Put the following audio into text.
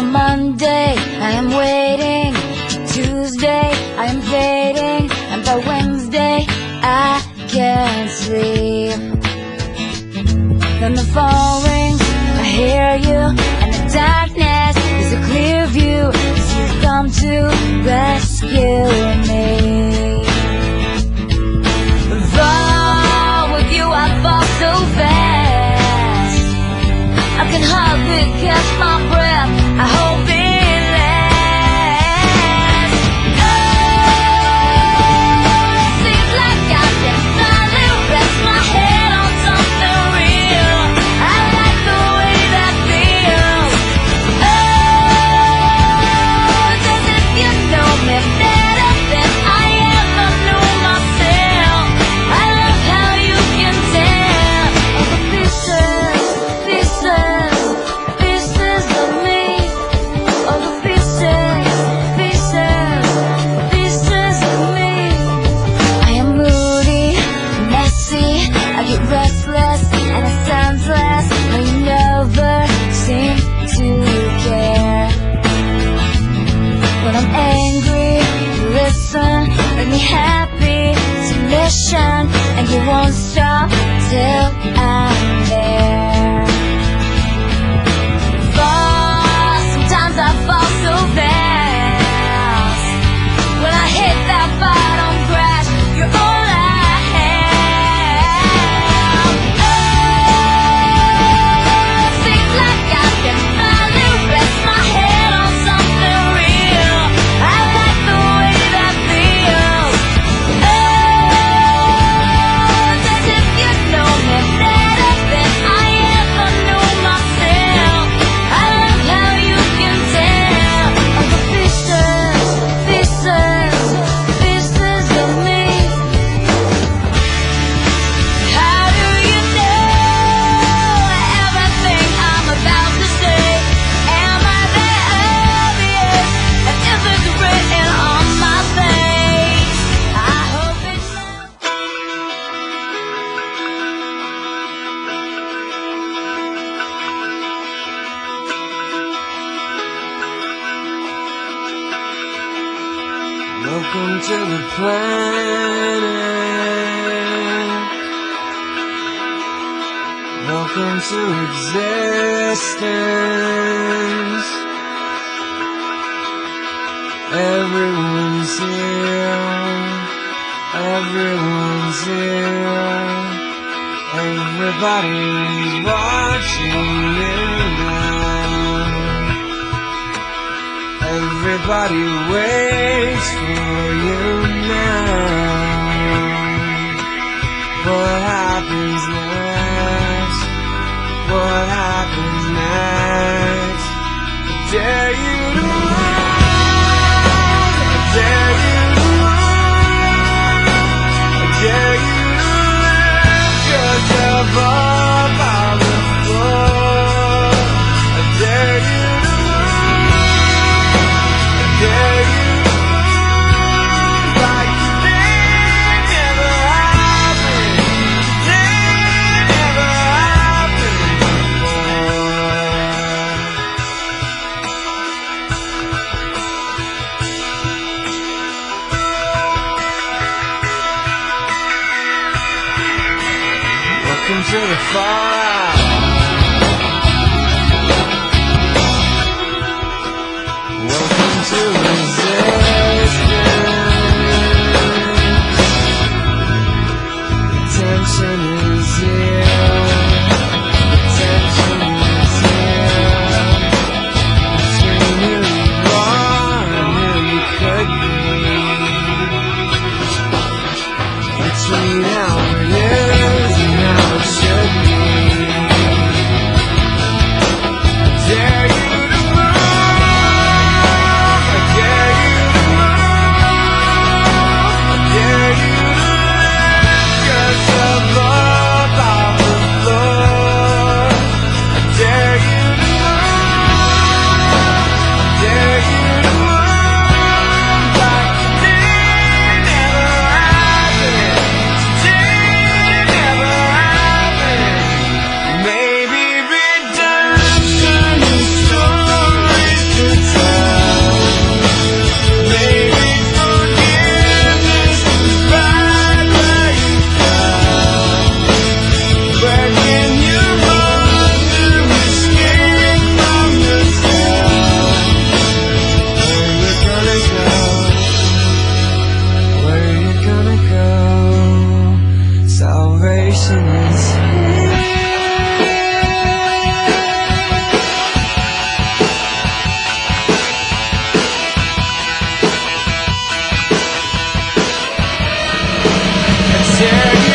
Monday, I am waiting. Tuesday, I am fading. And by Wednesday, I can't sleep. Then the phone rings, I hear you, and the darkness is a clear view, 'cause you've come to rescue me. Fall with you, I fall so fast, I can hardly catch my breath. I hope it lasts. Oh, it seems like I can finally rest my head on something real. I like the way that feels. Oh, as if you know me better than I ever knew myself. I love how you can tell all the pieces, pieces, pieces of me. All the pieces, pieces, pieces of me. I am moody, messy, I get restless, and it sounds less. But you never seem to care. When I'm angry, you listen, make me happy, submission, and you won't stop till I'm there. Fall, sometimes I fall so fast. When I hit that bottom crash, you're all I have. Oh, seems like I can finally rest my head on something real. I like the way that feels. Oh, as if you know me better than I ever knew myself. I love how you can tell all the pieces, pieces, pieces of me. How do you know everything I'm about to say? Am I that obvious? And is it written on my face? I hope it's not. Welcome to the planet. Welcome to existence. Everyone's here. Everyone's here. Everybody's watching you now. Everybody waits for you now. What happens next? What happens next? I dare you to move. I dare you to move. I dare you to lift yourself up on the floor. I dare you to dare you like today never happened. Today never happened before. Welcome to the fallout. Welcome to resistance. The tension is here. The tension is here. Between who you are and who you could be. Between how it is and how it should be. dare you